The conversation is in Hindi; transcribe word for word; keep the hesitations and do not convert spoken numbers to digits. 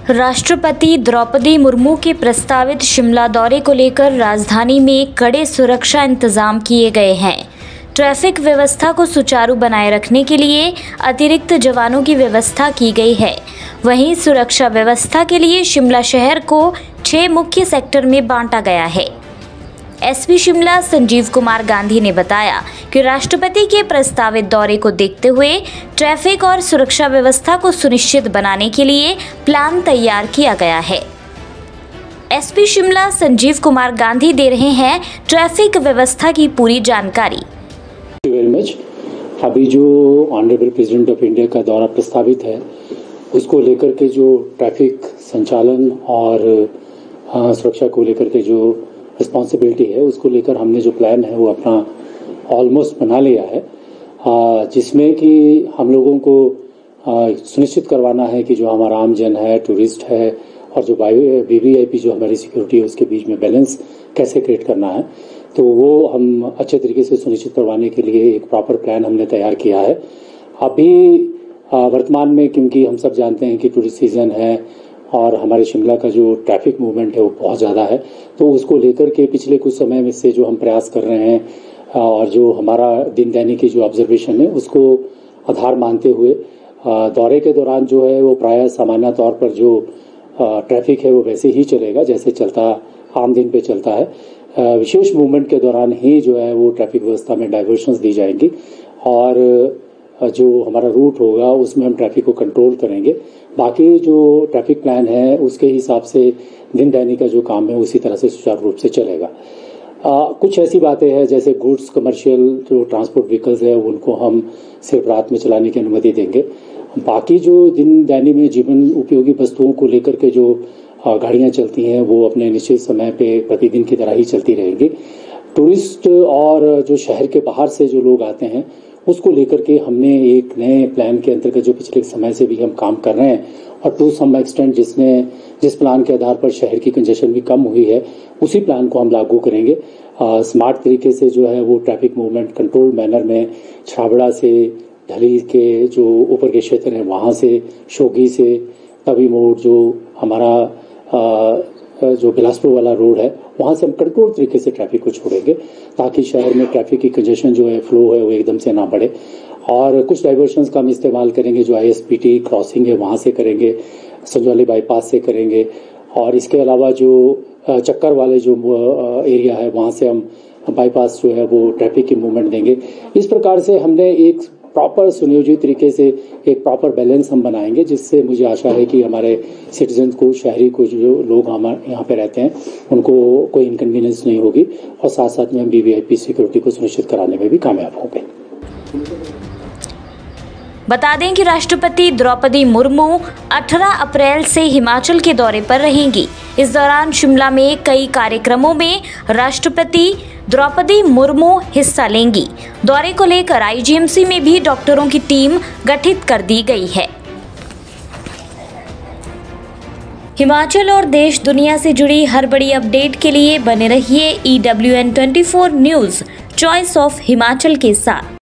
राष्ट्रपति द्रौपदी मुर्मू के प्रस्तावित शिमला दौरे को लेकर राजधानी में कड़े सुरक्षा इंतजाम किए गए हैं। ट्रैफिक व्यवस्था को सुचारू बनाए रखने के लिए अतिरिक्त जवानों की व्यवस्था की गई है। वहीं सुरक्षा व्यवस्था के लिए शिमला शहर को छह मुख्य सेक्टर में बांटा गया है। एसपी शिमला संजीव कुमार गांधी ने बताया कि राष्ट्रपति के प्रस्तावित दौरे को देखते हुए ट्रैफिक और सुरक्षा व्यवस्था को सुनिश्चित बनाने के लिए प्लान तैयार किया गया है। एसपी शिमला संजीव कुमार गांधी दे रहे हैं ट्रैफिक व्यवस्था की पूरी जानकारी। Very much. अभी जो ऑनरेबल प्रेसिडेंट ऑफ इंडिया का दौरा प्रस्तावित है, उसको लेकर के जो ट्रैफिक संचालन और सुरक्षा को लेकर के जो रिस्पॉन्सिबिलिटी है, उसको लेकर हमने जो प्लान है वो अपना ऑलमोस्ट बना लिया है, जिसमें कि हम लोगों को सुनिश्चित करवाना है कि जो हमारा आम जन है, टूरिस्ट है और जो वीवीआईपी जो हमारी सिक्योरिटी है, उसके बीच में बैलेंस कैसे क्रिएट करना है, तो वो हम अच्छे तरीके से सुनिश्चित करवाने के लिए एक प्रॉपर प्लान हमने तैयार किया है। अभी वर्तमान में क्योंकि हम सब जानते हैं कि टूरिस्ट सीजन है और हमारे शिमला का जो ट्रैफिक मूवमेंट है वो बहुत ज़्यादा है, तो उसको लेकर के पिछले कुछ समय में से जो हम प्रयास कर रहे हैं और जो हमारा दिन दैनिक की जो ऑब्जर्वेशन है उसको आधार मानते हुए दौरे के दौरान जो है वो प्रायः सामान्य तौर पर जो ट्रैफिक है वो वैसे ही चलेगा जैसे चलता आम दिन पे चलता है। विशेष मूवमेंट के दौरान ही जो है वो ट्रैफिक व्यवस्था में डाइवर्शंस दी जाएंगी और जो हमारा रूट होगा उसमें हम ट्रैफिक को कंट्रोल करेंगे। बाकी जो ट्रैफिक प्लान है उसके हिसाब से दिन दैनिक का जो काम है उसी तरह से सुचारू रूप से चलेगा। आ, कुछ ऐसी बातें हैं जैसे गुड्स कमर्शियल जो ट्रांसपोर्ट व्हीकल्स है उनको हम सिर्फ रात में चलाने की अनुमति देंगे। बाकी जो दिन दैनिक में जीवन उपयोगी वस्तुओं को लेकर के जो गाड़ियां चलती हैं वो अपने निश्चित समय पे प्रतिदिन की तरह ही चलती रहेंगी। टूरिस्ट और जो शहर के बाहर से जो लोग आते हैं उसको लेकर के हमने एक नए प्लान के अंतर्गत जो पिछले समय से भी हम काम कर रहे हैं और टू सम एक्सटेंट जिसने जिस प्लान के आधार पर शहर की कंजेशन भी कम हुई है उसी प्लान को हम लागू करेंगे। आ, स्मार्ट तरीके से जो है वो ट्रैफिक मूवमेंट कंट्रोल मैनर में छाबड़ा से ढली के जो ऊपर के क्षेत्र हैं वहाँ से शोगी से तवी मोड़ जो हमारा आ, जो बिलासपुर वाला रोड है वहाँ से हम कंट्रोल तरीके से ट्रैफिक को छोड़ेंगे ताकि शहर में ट्रैफिक की कंजेशन जो है फ्लो है वो एकदम से ना बढ़े। और कुछ डाइवर्शंस का हम इस्तेमाल करेंगे जो आईएसपीटी क्रॉसिंग है वहाँ से करेंगे, संजौली बाईपास से करेंगे और इसके अलावा जो चक्कर वाले जो एरिया है वहाँ से हम बाईपास जो है वो ट्रैफिक की मूवमेंट देंगे। इस प्रकार से हमने एक प्रॉपर सुनियोजित तरीके से एक प्रॉपर बैलेंस हम बनाएंगे जिससे मुझे आशा है कि हमारे सिटीजन्स को, शहरी को, जो लोग हमारे यहाँ पे रहते हैं उनको कोई इनकन्वीनियंस नहीं होगी और साथ साथ में हम वीवीआईपी सिक्योरिटी को सुनिश्चित कराने में भी कामयाब होंगे। बता दें कि राष्ट्रपति द्रौपदी मुर्मू अठारह अप्रैल से हिमाचल के दौरे पर रहेंगी। इस दौरान शिमला में कई कार्यक्रमों में राष्ट्रपति द्रौपदी मुर्मू हिस्सा लेंगी। दौरे को लेकर आईजीएमसी में भी डॉक्टरों की टीम गठित कर दी गई है। हिमाचल और देश दुनिया से जुड़ी हर बड़ी अपडेट के लिए बने रहिए E W N twenty four news choice of Himachal के साथ।